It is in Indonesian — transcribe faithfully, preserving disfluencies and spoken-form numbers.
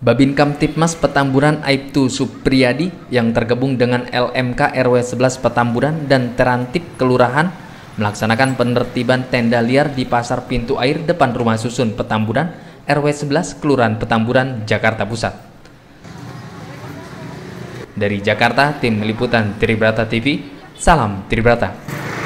Babin Kamtipmas Petamburan Aibtu Supriyadi yang tergabung dengan L M K R W sebelas Petamburan dan Terantip Kelurahan melaksanakan penertiban tenda liar di Pasar Pintu Air depan Rumah Susun Petamburan R W sebelas Kelurahan Petamburan, Jakarta Pusat. Dari Jakarta, tim liputan Tribrata T V, salam Tribrata.